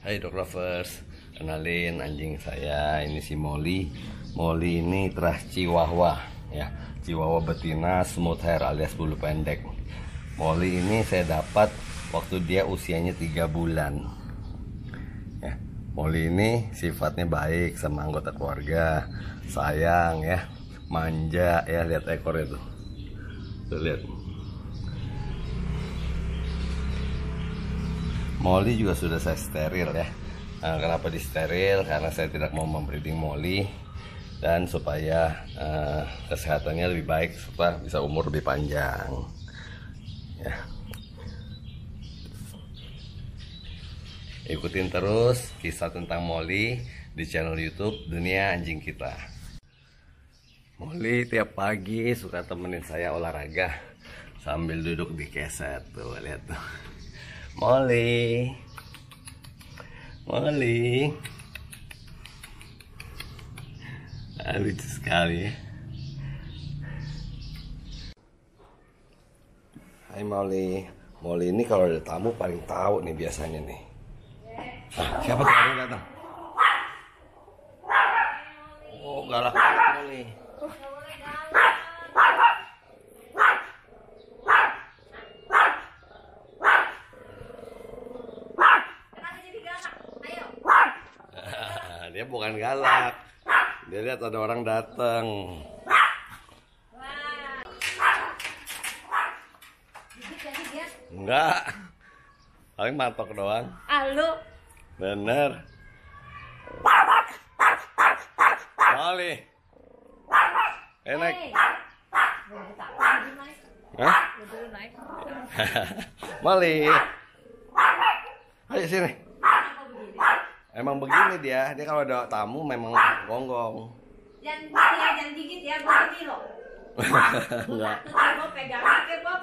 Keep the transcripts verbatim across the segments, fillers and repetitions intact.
Hai dog lovers, kenalin anjing saya, ini si Molly. Molly ini terah Chihuahua ya, Chihuahua betina smooth hair alias bulu pendek. Molly ini saya dapat waktu dia usianya tiga bulan ya. Molly ini sifatnya baik sama anggota keluarga, sayang ya, manja ya, lihat ekor itu tuh, lihat. Molly juga sudah saya steril ya. Nah, kenapa di steril? Karena saya tidak mau membreeding Molly dan supaya uh, kesehatannya lebih baik serta bisa umur lebih panjang. Ya. Ikutin terus kisah tentang Molly di channel YouTube Dunia Anjing Kita. Molly tiap pagi suka temenin saya olahraga sambil duduk di keset tuh, lihat tuh. Molly, Molly, ah, lucu sekali ya. Hai Molly, Molly ini kalau ada tamu paling tahu nih biasanya nih. Ah, siapa tuh yang datang? Oh, galak banget Molly. Dia bukan galak, dia lihat ada orang datang. Enggak, paling matok doang. Halo. Bener. Molly, enak. Hah? Molly, ayo sini. Emang begini dia, dia kalau ada tamu memang gonggong. Jangan ya, jangan gigit ya, gue ini loh. Enggak. Gue pegang aja, Bob.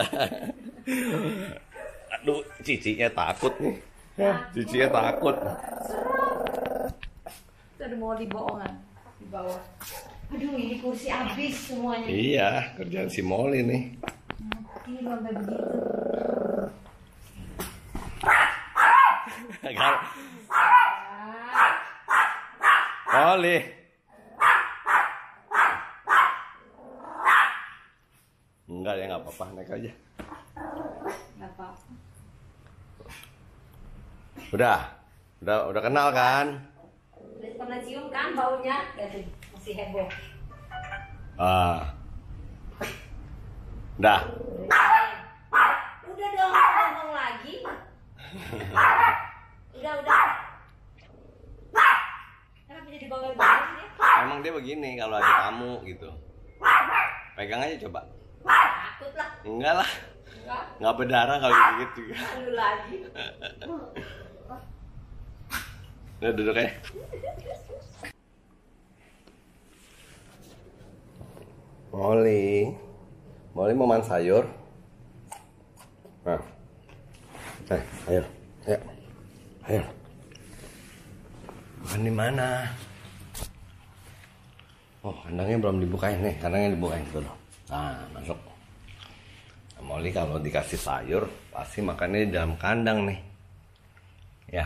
Aduh, cicinya takut nih. Ya, cicinya takut. Itu ada mau dibohongan di bawah. Aduh, ini kursi habis semuanya. Iya, kerjaan si Molly nih. Ini sampai begitu. Gal. Molly. Enggak ya, nggak apa-apa, naik aja. Nggak apa-apa. Udah, udah, udah kenal kan? Udah pernah cium kan baunya? Lihat masih heboh. Ah, udah. Udah dong, ngomong lagi. Udah, udah. Kenapa jadi bawel-bawel ya? Emang dia begini kalau ada tamu gitu. Pegang aja coba. Takut lah. Enggak lah. Enggak. Nggak berdarah kalau digigit juga. Lalu lagi. Udah duduk ya. Molly, Molly mau makan sayur. Nah, eh, ayo, ayo, ayo. Makan di mana? Oh, kandangnya belum dibukain nih, kandangnya dibukain dulu. Nah, masuk. Nah, Molly kalau dikasih sayur pasti makannya di dalam kandang nih. Ya.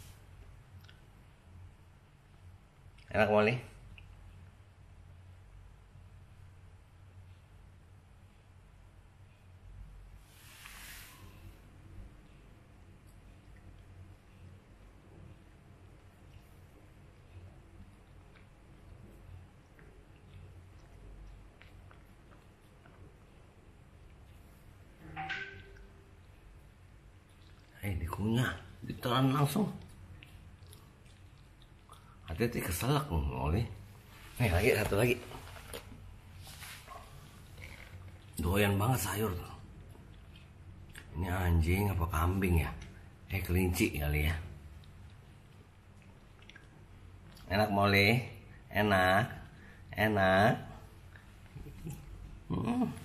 Enak Molly? Eh, dikunyah, ditelan langsung. Hati-hati keselak Molly. Nih lagi, satu lagi. Doyan banget sayur tuh. Ini anjing apa kambing ya? Eh, kelinci kali ya. Enak Molly? Enak? Enak? Hmm.